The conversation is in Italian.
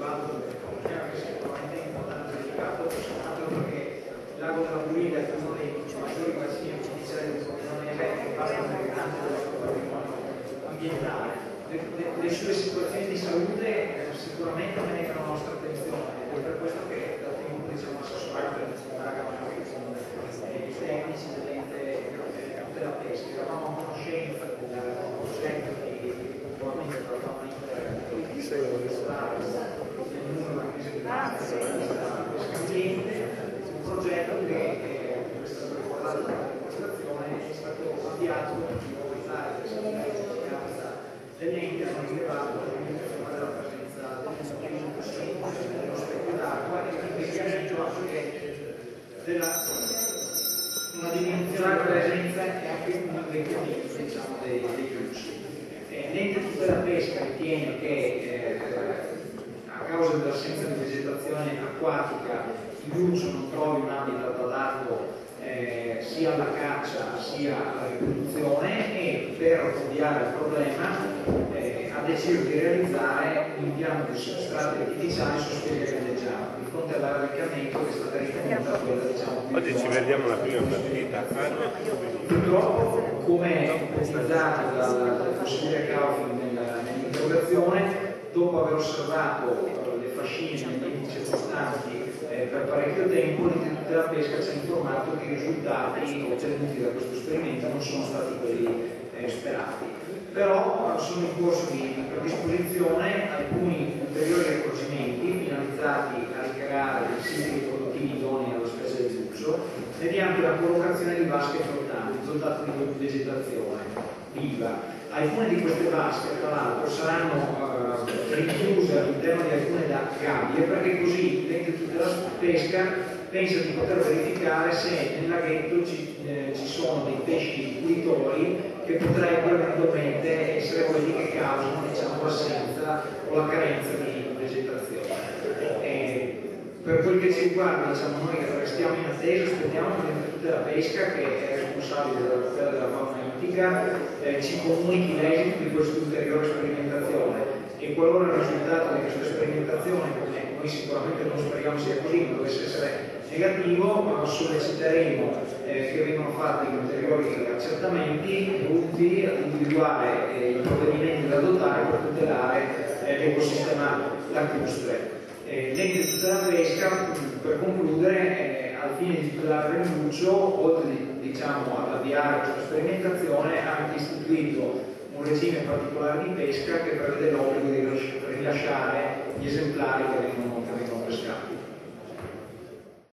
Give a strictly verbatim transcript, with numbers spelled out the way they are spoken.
valuto che è sicuramente importante e delicato, perché il lago della Burida è uno dei maggiori bacini artificiali del continente e parte integrante del nostro patrimonio ambientale. Le, le, le sue situazioni di salute eh, sicuramente meritano la nostra attenzione ed è per questo che da tempo diciamo assessorato per la Camera i tecnici dell'ente della pesca eravamo a conoscenza del progetto di regolamento della fauna interna del numero di crisi della pesca ambiente, un progetto che come è stato ricordato dalla dimostrazione è stato avviato per valorizzare l'efficienza dell'ente, hanno rilevato la presenza dello specchio d'acqua e l'investimento anche della una dimensionale presenza e anche un invecchiamento diciamo, dei, dei flussi. Eh, L'ente tutela pesca ritiene che eh, a causa dell'assenza di vegetazione acquatica il flusso non trovi un habitat adatto eh, sia alla caccia sia alla riproduzione e per ovviare il problema eh, ha deciso di realizzare un impianto di substrati artificiali sospesi a galleggiare di fronte all'arriccamento che è stata ritenuta quella diciamo più oggi ci vediamo la prima partita. purtroppo come ipotizzato dal consigliere Kaufman nell'interrogazione dopo aver osservato le fascine negli ambienti circostanti eh, per parecchio tempo l'Istituto della Pesca ci ha informato che i risultati ottenuti da questo esperimento non sono stati quelli eh, sperati. Però sono in corso di predisposizione alcuni ulteriori accorgimenti finalizzati a ricreare dei siti riproduttivi idonei alla specie di uso mediante la collocazione di vasche flottanti dotate di vegetazione viva. Alcune di queste vasche, tra l'altro, saranno eh, rinchiuse all'interno di alcune gabbie perché così l'ente tutela pesca pensa di poter verificare se nel laghetto ci, eh, ci sono dei pesci inquiritori che potrebbero eventualmente essere quelli che causano diciamo, l'assenza o la carenza di vegetazione. E per quel che ci riguarda, diciamo, noi restiamo in attesa, aspettiamo che l'ente tutela pesca, che è responsabile della tutela della fauna ittica, eh, ci comunichi l'esito di questa ulteriore sperimentazione e qualora il risultato di questa sperimentazione, come noi sicuramente non speriamo sia così, ma dovesse essere negativo, ma solleciteremo eh, che vengano fatti ulteriori accertamenti utili ad individuare eh, i provvedimenti da adottare per tutelare eh, l'ecosistema lacustre. Eh, L'ente tutela pesca, per concludere, eh, al fine di tutelare il Rembuccio, oltre di, diciamo, ad avviare questa sperimentazione, ha anche istituito un regime particolare di pesca che prevede l'obbligo di